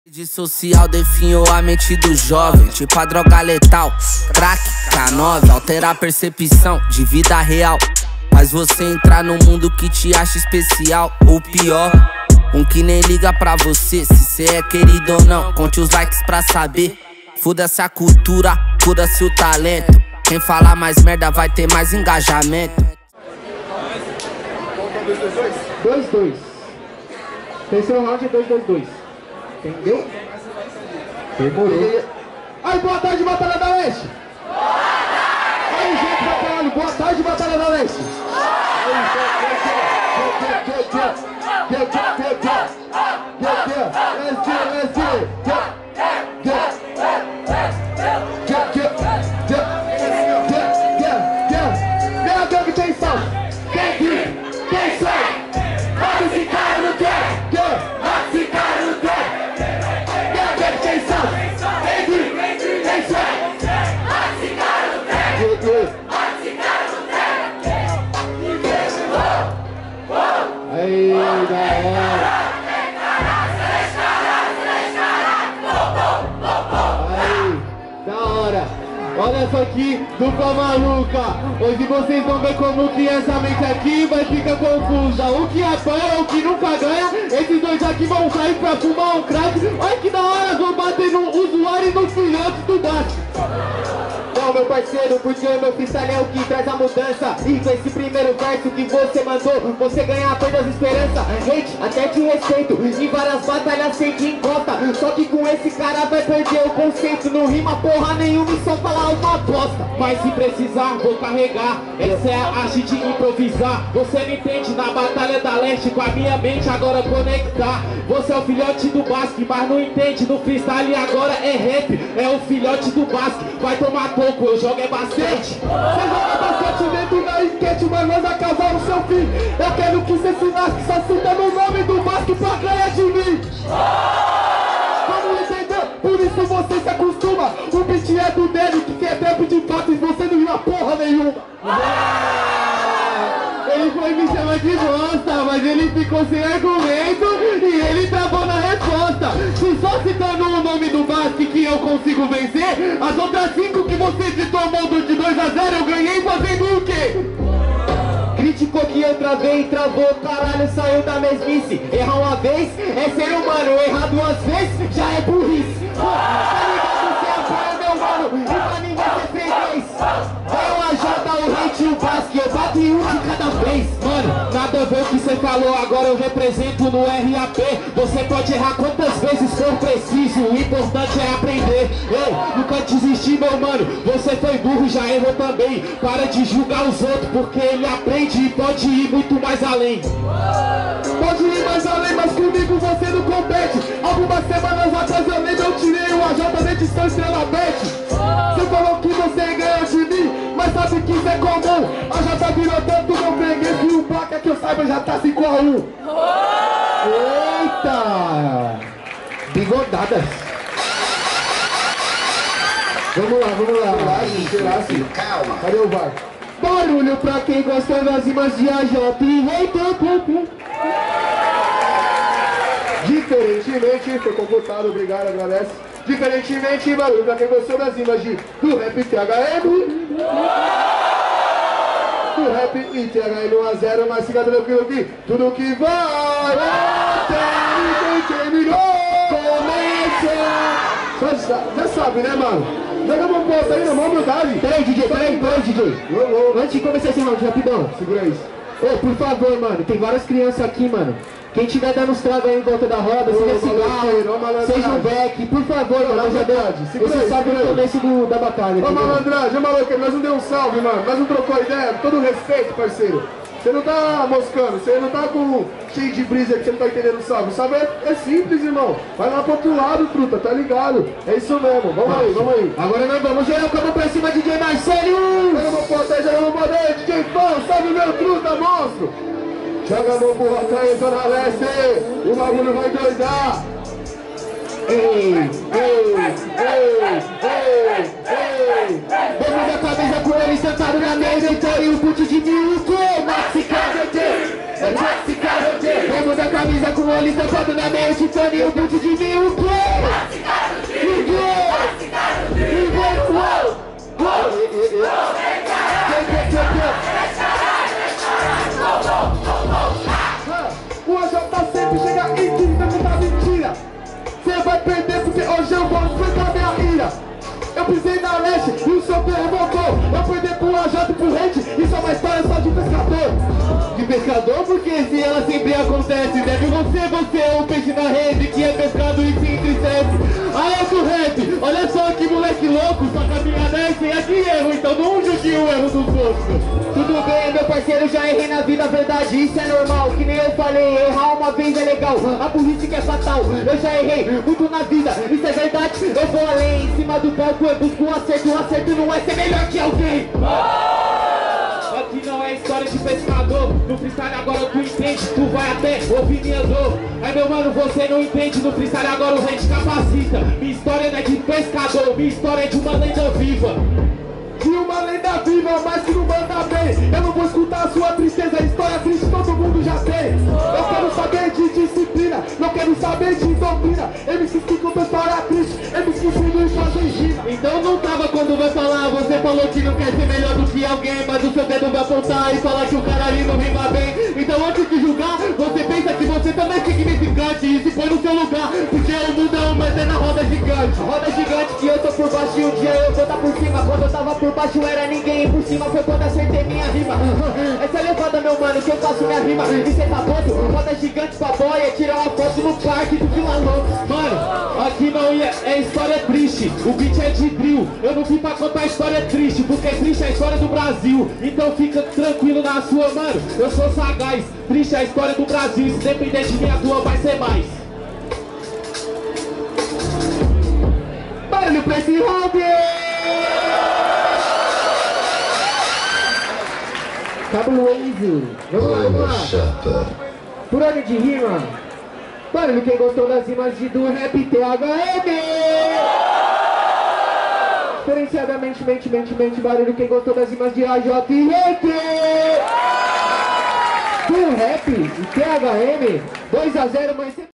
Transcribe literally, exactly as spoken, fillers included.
Rede social definhou a mente do jovem, tipo a droga letal, crack, K nove, altera a percepção de vida real. Mas você entrar num mundo que te acha especial, ou pior, um que nem liga pra você, se cê é querido ou não. Conte os likes pra saber, foda-se a cultura, foda-se o talento. Quem falar mais merda vai ter mais engajamento. dois dois. Terceiro round é dois dois dois. Entendeu? Demorou. Aí, boa tarde, Batalha da Leste! Boa tarde! Aí, gente pra caralho, boa tarde, Batalha da Leste! Aí, minha gangue tem sal! Quem viu? Quem sai? Mata esse cara no quê? Mata esse cara no quê? Minha gangue tem sal! Quem viu? Quem sai? Mata esse cara no quê? Mata esse cara no quê? Aí, galera! Olha essa aqui, dupla maluca. Hoje vocês vão ver como que essa mente aqui vai ficar confusa. O que apanha, o que nunca ganha. Esses dois aqui vão sair pra fumar um crack. Olha que da hora, vão bater no usuário e no filhote do bate. Não, meu parceiro, porque o meu freestyle é o que traz a mudança. E com esse primeiro verso que você mandou, você ganha apenas esperança. Hate, até te respeito, em várias batalhas sei que encosta. Só que com esse cara vai perder o conceito. Não rima porra nenhuma e só falar uma bosta. Mas se precisar, vou carregar. Essa é a arte de improvisar. Você me entende na Batalha da Leste, com a minha mente agora conectar. Você é o filhote do basque, mas não entende no freestyle agora é rap. É o filhote do basque, vai tomar pouco, eu jogo é basquete. Você joga basquete dentro da enquete, mas nós acabar o seu fim. Eu quero que você se lasque, só cita no nome do basque pra ganhar de mim. Vamos entender? Por isso você se acostuma. O beat é do dele, que quer tempo de fato e você não rima porra nenhuma. Ele foi me chamar de bosta, mas ele ficou sem argumento e ele travou na resposta. Se só citando o nome do basque que eu consigo vencer, as outras cinco que você citou mundo de dois a zero eu ganhei fazendo o quê? Criticou que eu travei, travou, caralho, saiu da mesmice. Errar uma vez é ser humano, errar duas vezes já é burrice. Tá ligado, você apoia meu mano, e pra mim você fez. Eu ajudar o hate e o basque, eu bato em um de cada vez. Mano, nada a ver o que você falou, agora eu represento no R A P. Você pode errar quantas vezes for preciso, o importante é aprender. Eu nunca desisti, meu mano, você foi burro, já errou também. Para de julgar os outros, porque ele aprende e pode ir muito mais além. Pode ir mais além, mas comigo você não compete. Algumas semanas atrás eu lembro, eu tirei o A J de distância na bet. Você falou que você ganhou de mim, mas sabe que isso é comum. A J virou tanto meu freguês que o placa que eu saiba já tá cinco a um. Eita! Bigodadas. Vamos lá, vamos lá. Vamos lá, gente. Calma. Cadê o V A R? Barulho pra quem gosta das rimas de A J e hater. Diferentemente, foi computado, obrigado, agradece. Diferentemente, barulho pra quem gostou das rimas de do rap T H M. Do rap e T H M um a zero, mas fica tranquilo que tudo que vai até ninguém terminou. Começa. Já, já sabe, né, mano? Joga uma posta aí na mão, humildade. Peraí, D J, peraí, peraí, D J. Antes de começar esse round, rapidão. Segura isso. Ô, por favor, mano, tem várias crianças aqui, mano. Quem tiver dando os tragos aí em volta da roda, seja cigarro, seja um beck, por favor, mano, já deu. Você sabe o começo do, da batalha. Ô, malandragem, ô, maluco, nós não deu um salve, mano. Nós não trocou ideia, com todo respeito, parceiro. Você não tá moscando, você não tá com cheio de brisa que você não tá entendendo o salve. O salve é, é simples, irmão. Vai lá pro outro lado, truta, tá ligado? É isso mesmo, vamos aí, vamos aí. Agora nós vamos gerar o cabo pra cima, D J Marcelo. Joga uma porta aí, joga uma porta aí, D J Pão, salve meu truta, monstro. Joga a mão pro Rocan, Zona Leste. O bagulho vai doidar. Ei, ei, ei, ei, ei. Vamos da cabeça com ele sentado na mesa, então e o boot de miúco. Maxi K D T, é Maxi K D T. Vamos da camisa com olho estampado na meia titânio, um monte de mil, o quê? O Anjo tá sempre chega e diz que tá mentira. Cê vai perder porque hoje eu vou enfrentar minha ira. Eu pisei na leste e o seu pé voltou. Eu perdi pro A J e pro Rente, isso é uma história só de pescador. De pescador? Porque se ela sempre acontece, deve você, você é um peixe na rede que é pescado e se entristece. Aí é do rap, olha só que moleque louco, só caminha desce e aqui erro, então não julgue o erro dos outros. Tudo bem, meu parceiro, já errei na vida, verdade, isso é normal. Que nem eu falei, errar uma vez é legal, a burrice que é fatal. Eu já errei muito na vida, isso é verdade. Eu vou além, em cima do palco eu busco um acerto. O acerto não é ser melhor que alguém. Aqui não é história de pescador, no freestyle agora tu entende, tu vai até ouvir minha dor. Aí meu mano, você não entende, no freestyle agora o rente capacita. Minha história não é de pescador, minha história é de uma lenda viva. De uma lenda viva, mas que não manda bem. Eu não vou escutar a sua tristeza, a história triste todo mundo já tem. Eu quero saber de disciplina, não quero saber de doutrina. M Cs que contam história triste, M Cs que ensinam e fazem rima. Então não tava quando vai falar, você falou que não quer ser melhor do que alguém, mas o seu dedo vai apontar e falar que o cara ali não rima bem. Então antes de julgar, você pensa que você também é significante e se põe no seu lugar, porque o mundo é um, mas é na roda gigante. Roda gigante que eu tô por baixo e um dia eu vou tá por cima. Quando eu tava por baixo era ninguém, e por cima foi quando acertei minha rima. Essa é levada, meu mano, que eu faço minha rima. E cê tá pronto? Roda gigante pra boia, tirar uma foto no parque do Vila Lobos. Mano, aqui não ia, é história triste, o beat é de drill. Eu não vim pra contar história triste, porque triste é a história do Brasil. Então fica tranquilo na sua, mano, eu sou sagaz. Triste é a história do Brasil, se depender de mim a tua vai ser mais. Barulho pra esse hobby! Cabuloso! Vamos lá, vamos lá! Chapa. Por ordem de rima, barulho quem gostou das rimas de do rap T H M! Diferenciadamente, mente, mente, mente, barulho quem gostou das rimas de A J e Rente! Do rap e T H M, dois a zero, mas